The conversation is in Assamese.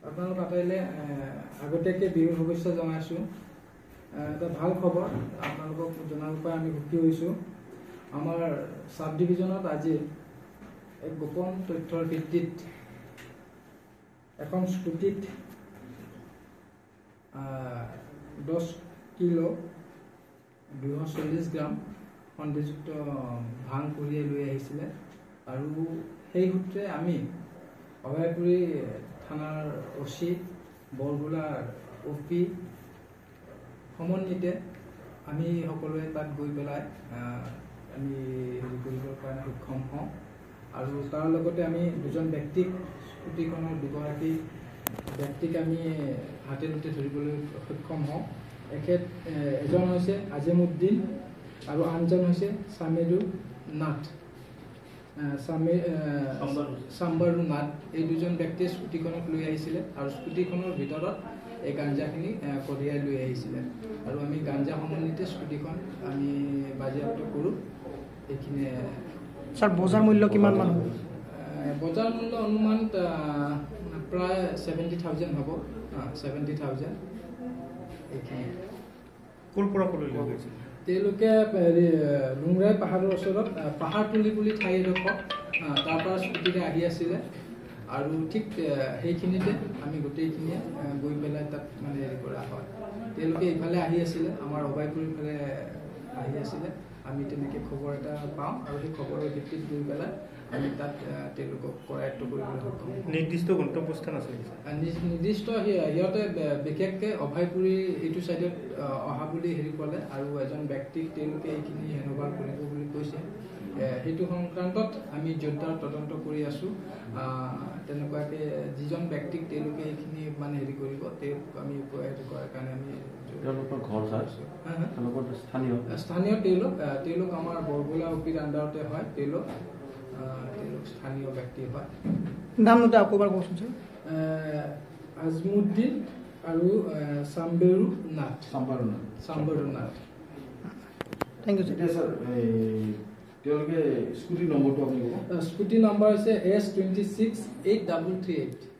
আপোনালোক আটাইলে আগতীয়াকৈ বিহুৰ শুভেচ্ছা জনাইছোঁ। এটা ভাল খবৰ আপোনালোকক জনাব পাই আমি সুখী হৈছোঁ। আমাৰ সাব ডিভিজনত আজি এক গোপন তথ্যৰ ভিত্তিত এখন স্কুটিত 10 কিলো 240 গ্ৰাম সন্দেহযুক্ত ভাং কঢ়িয়াই লৈ আহিছিলে আৰু সেই সূত্ৰে আমি অভয়পুৰী থানাৰ ওসি বৰগোলাৰ OP সমন্বিতে আমি সকলোৱে তাত গৈ পেলাই আমি হেৰি কৰিবৰ কাৰণে সক্ষম হওঁ আৰু তাৰ লগতে আমি দুজন ব্যক্তিক স্কুটিখনৰ দুগৰাকী ব্যক্তিক আমি হাতে হাতে ধৰিবলৈ সক্ষম হওঁ। এজন হৈছে আজিমুদ্দিন আৰু আনজন হৈছে সামেৰু নাথ চাম্বাৰু নাথ। এই দুজন ব্যক্তিয়ে স্কুটিখনক লৈ আহিছিলে আৰু স্কুটিখনৰ ভিতৰত এই গাঞ্জাখিনি কঢ়িয়াই লৈ আহিছিলে আৰু আমি গাঞ্জা সমন্বিতে স্কুটিখন আমি বাজেয়াপ্ত কৰোঁ। এইখিনিয়ে স্যার। বজাৰ মূল্য কিমান মান হ'ব? বজাৰ মূল্য অনুমান প্ৰায় 70,000 হ'ব। 70,000 এইখিনি। ক'ৰ পৰা ক'লৈ লৈ গৈছিল? তেওঁলোকে লুংৰাই পাহাৰৰ ওচৰত পাহাৰতলি বুলি ঠাই এডোখৰ তাৰ পৰা স্কুটিৰে আহি আছিলে আৰু ঠিক সেইখিনিতে আমি গোটেইখিনিয়ে গৈ পেলাই তাত মানে হেৰি কৰা হয়। তেওঁলোকে ইফালে আহি আছিলে, আমাৰ অভয়পুৰীৰ ফালে আহি আছিলে। আমি তেনেকৈ খবৰ এটা পাওঁ আৰু সেই খবৰৰ ভিত্তিত গৈ পেলাই আমি তাত তেওঁলোকক কৰায়ত্ব কৰিবলৈ সক্ষম হওঁ। নিৰ্দিষ্ট গন্তব্যস্থান আছে? নিৰ্দিষ্ট সিহঁতে বিশেষকৈ অভয়পুৰী এইটো চাইডত অহা বুলি হেৰি ক'লে আৰু এজন ব্যক্তিক তেওঁলোকে এইখিনি হেনভাৰ কৰিব বুলি কৈছে। সেইটো সংক্ৰান্তত আমি জোৰদাৰ তদন্ত কৰি আছোঁ। তেনেকুৱাকৈ যিজন ব্যক্তিক তেওঁলোকে এইখিনি মানে হেৰি কৰিব তেওঁক আমি হেৰি কৰাৰ কাৰণে আমি স্থানীয় তেওঁলোক আমাৰ বৰগোলা OPৰ আণ্ডাৰতে হয়। তেওঁলোক স্থানীয় ব্যক্তি হয়। নাম দুটা আকৌবাৰ কওকচোন স্যাৰ। আজিমুদ্দিন আৰু Chambaru Nath. Thank you sir. তেওঁলোকে স্কুটি নম্বৰটো আপুনি ক'ব? স্কুটি নম্বৰ হৈছে S26 8338।